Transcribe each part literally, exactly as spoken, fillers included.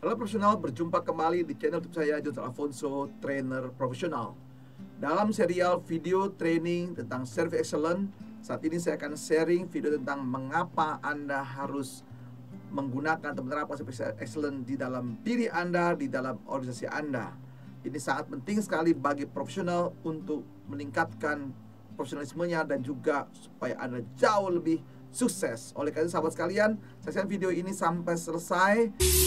Halo profesional, berjumpa kembali di channel YouTube saya, Jonathan Alfonso, trainer profesional. Dalam serial video training tentang Service Excellence, saat ini saya akan sharing video tentang mengapa Anda harus menggunakan atau menerapkan Service Excellence di dalam diri Anda, di dalam organisasi Anda. Ini sangat penting sekali bagi profesional untuk meningkatkan profesionalismenya dan juga supaya Anda jauh lebih sukses. Oleh karena itu sahabat sekalian, saksikan video ini sampai selesai.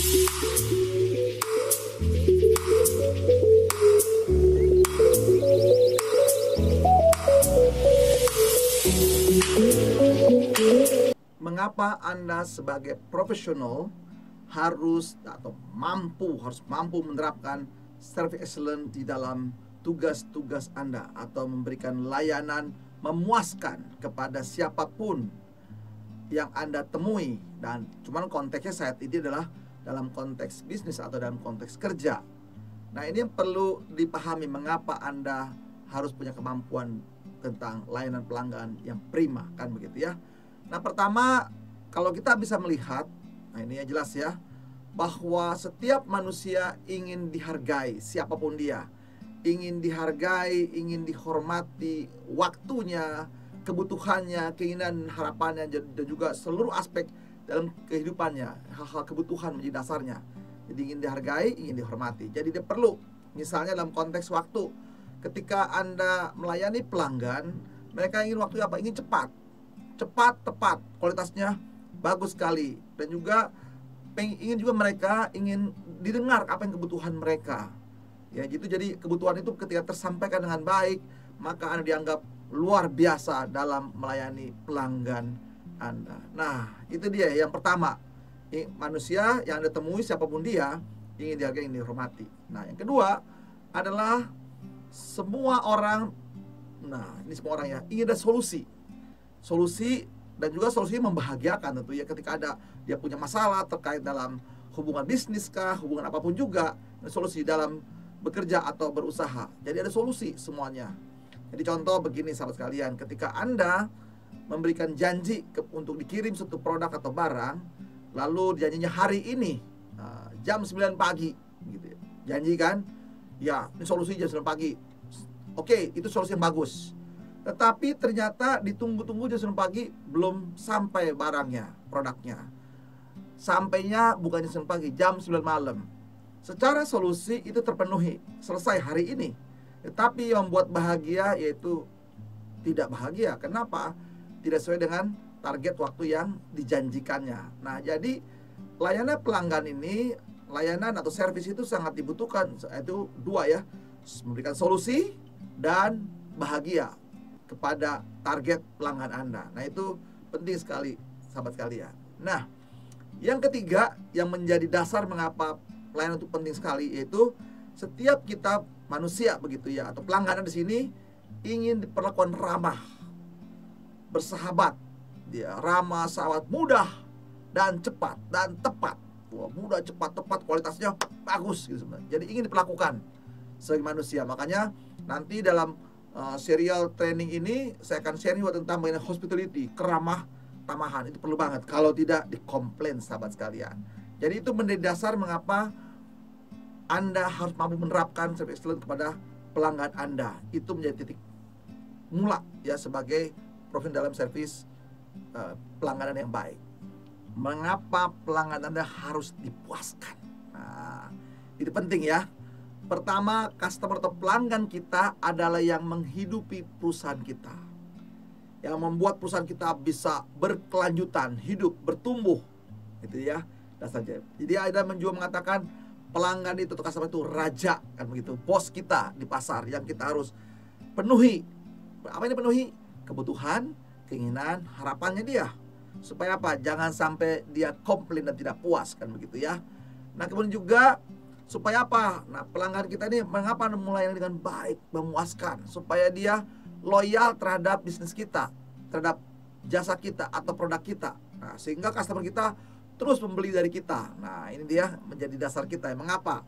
Mengapa Anda sebagai profesional harus atau mampu harus mampu menerapkan Service Excellence di dalam tugas-tugas Anda atau memberikan layanan memuaskan kepada siapapun yang Anda temui, dan cuman konteksnya saat ini adalah dalam konteks bisnis atau dalam konteks kerja. Nah, ini yang perlu dipahami mengapa Anda harus punya kemampuan tentang layanan pelanggan yang prima, kan begitu ya. Nah, pertama, kalau kita bisa melihat, nah ini ya jelas ya, bahwa setiap manusia ingin dihargai, siapapun dia, ingin dihargai, ingin dihormati, waktunya, kebutuhannya, keinginan, harapannya, dan juga seluruh aspek dalam kehidupannya, hal-hal kebutuhan menjadi dasarnya. Jadi ingin dihargai, ingin dihormati. Jadi dia perlu, misalnya dalam konteks waktu, ketika Anda melayani pelanggan, mereka ingin waktu apa? Ingin cepat, cepat, tepat, kualitasnya bagus sekali, dan juga ingin juga mereka ingin didengar apa yang kebutuhan mereka. Ya gitu. Jadi kebutuhan itu ketika tersampaikan dengan baik, maka Anda dianggap luar biasa dalam melayani pelanggan Anda. Nah, itu dia yang pertama. Manusia yang Anda temui siapapun dia ingin dihargai, ingin dihormati. Nah, yang kedua adalah semua orang, nah ini semua orang ya, ingin ada solusi. Solusi dan juga solusi membahagiakan tentu ya, ketika ada dia punya masalah terkait dalam hubungan bisnis kah, hubungan apapun juga, solusi dalam bekerja atau berusaha. Jadi ada solusi semuanya. Jadi contoh begini sahabat sekalian, ketika Anda memberikan janji ke, untuk dikirim suatu produk atau barang, lalu janjinya hari ini uh, jam sembilan pagi gitu ya. Janji kan? Ya, ini solusi jam sembilan pagi. Oke, itu solusi yang bagus. Tetapi ternyata ditunggu-tunggu jam sembilan pagi belum sampai barangnya, produknya. Sampainya bukan jam sembilan pagi, jam sembilan malam. Secara solusi itu terpenuhi, selesai hari ini. Tetapi yang membuat bahagia yaitu tidak bahagia. Kenapa? Tidak sesuai dengan target waktu yang dijanjikannya. Nah, jadi layanan pelanggan ini, layanan atau servis itu sangat dibutuhkan. Itu dua ya, memberikan solusi dan bahagia kepada target pelanggan Anda. Nah, itu penting sekali sahabat sekalian. Nah, yang ketiga yang menjadi dasar mengapa pelayanan itu penting sekali, yaitu setiap kita manusia begitu ya, atau pelanggan di sini ingin diperlakukan ramah, bersahabat, dia ramah, sahabat, mudah dan cepat dan tepat. Wah, mudah, cepat, tepat, kualitasnya bagus gitu sebenarnya. Jadi ingin diperlakukan sebagai manusia. Makanya nanti dalam uh, serial training ini saya akan sharing juga tentang mengenai hospitality, keramah tamahan. Itu perlu banget, kalau tidak dikomplain sahabat sekalian. Jadi itu menjadi dasar mengapa Anda harus mampu menerapkan Service Excellence kepada pelanggan Anda. Itu menjadi titik mula ya sebagai profesional dalam servis uh, pelanggan yang baik. Mengapa pelanggan Anda harus dipuaskan? Nah, itu penting ya. Pertama, customer atau pelanggan kita adalah yang menghidupi perusahaan kita, yang membuat perusahaan kita bisa berkelanjutan, hidup, bertumbuh. Itu ya dasarnya. Jadi ada menjual mengatakan pelanggan itu atau customer itu raja, kan begitu, bos kita di pasar yang kita harus penuhi. Apa ini penuhi? Kebutuhan, keinginan, harapannya dia. Supaya apa? Jangan sampai dia komplain dan tidak puas, kan begitu ya. Nah, kemudian juga supaya apa? Nah, pelanggan kita ini mengapa melayani dengan baik, memuaskan, supaya dia loyal terhadap bisnis kita, terhadap jasa kita atau produk kita. Nah, sehingga customer kita terus membeli dari kita. Nah, ini dia menjadi dasar kita. Mengapa?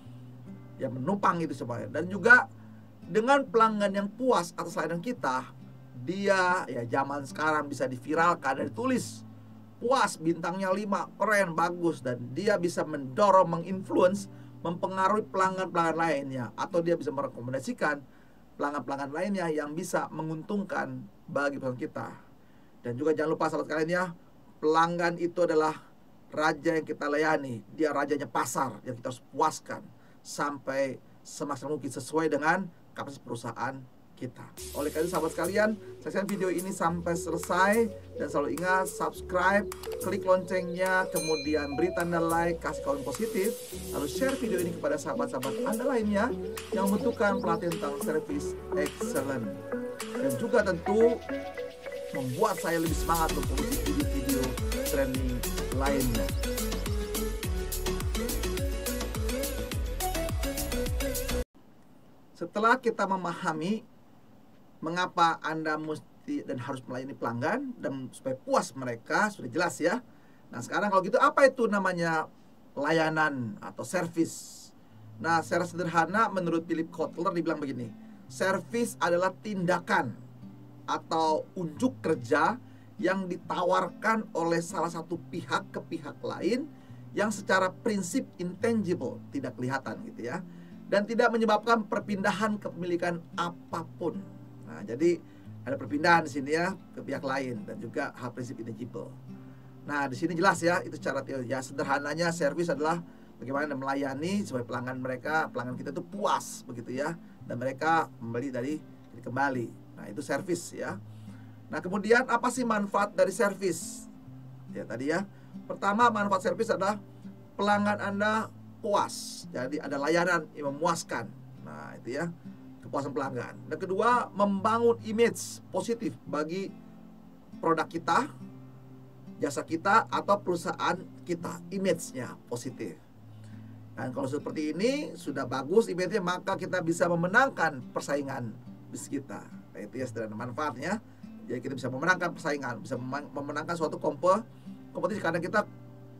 Ya menopang itu supaya. Dan juga dengan pelanggan yang puas atas layanan kita, dia ya zaman sekarang bisa diviralkan dan ditulis puas, bintangnya lima, keren, bagus, dan dia bisa mendorong, menginfluence, mempengaruhi pelanggan-pelanggan lainnya, atau dia bisa merekomendasikan pelanggan-pelanggan lainnya yang bisa menguntungkan bagi perusahaan kita. Dan juga jangan lupa sahabat kalian ya, pelanggan itu adalah raja yang kita layani. Dia rajanya pasar yang kita harus puaskan sampai semaksimal mungkin sesuai dengan kapasitas perusahaan kita. Oleh karena itu sahabat sekalian, saksikan video ini sampai selesai, dan selalu ingat subscribe, klik loncengnya, kemudian beri tanda like, kasih komen positif, lalu share video ini kepada sahabat-sahabat Anda lainnya yang membutuhkan pelatihan tentang service excellent, dan juga tentu membuat saya lebih semangat untuk membuat video-video training lainnya. Setelah kita memahami mengapa Anda mesti dan harus melayani pelanggan dan supaya puas mereka, sudah jelas ya. Nah sekarang kalau gitu apa itu namanya layanan atau service? Nah secara sederhana menurut Philip Kotler dibilang begini, service adalah tindakan atau unjuk kerja yang ditawarkan oleh salah satu pihak ke pihak lain yang secara prinsip intangible, tidak kelihatan gitu ya, dan tidak menyebabkan perpindahan kepemilikan apapun. Nah, jadi ada perpindahan di sini ya ke pihak lain, dan juga hal prinsip intangible. Nah, di sini jelas ya, itu cara ya sederhananya service adalah bagaimana melayani supaya pelanggan mereka, pelanggan kita itu puas begitu ya, dan mereka membeli dari kembali. Nah, itu service ya. Nah, kemudian apa sih manfaat dari service? Ya tadi ya. Pertama, manfaat service adalah pelanggan Anda puas. Jadi ada layanan yang memuaskan. Nah, itu ya. Kepuasan pelanggan. Dan kedua, membangun image positif bagi produk kita, jasa kita, atau perusahaan kita. Image-nya positif. Dan kalau seperti ini sudah bagus image-nya, maka kita bisa memenangkan persaingan bisnis kita. Nah, itu ya sederhana manfaatnya. Jadi kita bisa memenangkan persaingan, bisa memenangkan suatu kompetisi karena kita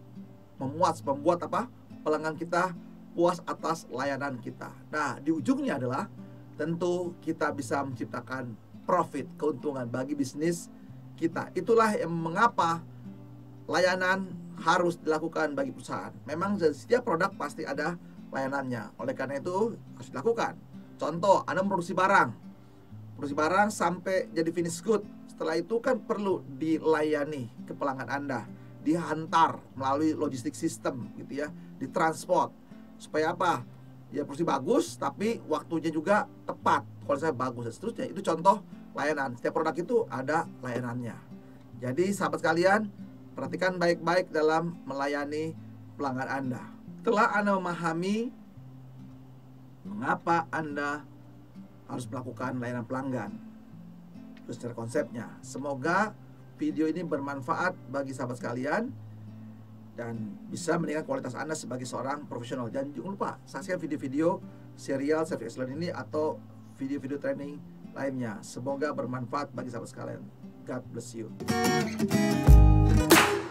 memuas, membuat apa? Pelanggan kita puas atas layanan kita. Nah, di ujungnya adalah tentu kita bisa menciptakan profit, keuntungan bagi bisnis kita. Itulah yang mengapa layanan harus dilakukan bagi perusahaan. Memang setiap produk pasti ada layanannya. Oleh karena itu harus dilakukan. Contoh, Anda memproduksi barang. Produksi barang sampai jadi finish good. Setelah itu kan perlu dilayani ke pelanggan Anda. Dihantar melalui logistik sistem gitu ya. Ditransport. Supaya apa? Ya produksi bagus, tapi waktunya juga tepat. Kalau saya bagus dan seterusnya. Itu contoh layanan. Setiap produk itu ada layanannya. Jadi sahabat sekalian, perhatikan baik-baik dalam melayani pelanggan Anda. Setelah Anda memahami mengapa Anda harus melakukan layanan pelanggan, terus secara konsepnya, semoga video ini bermanfaat bagi sahabat sekalian dan bisa meningkatkan kualitas Anda sebagai seorang profesional. Dan jangan lupa saksikan video-video serial Service Excellence ini atau video-video training lainnya. Semoga bermanfaat bagi sahabat sekalian. God bless you.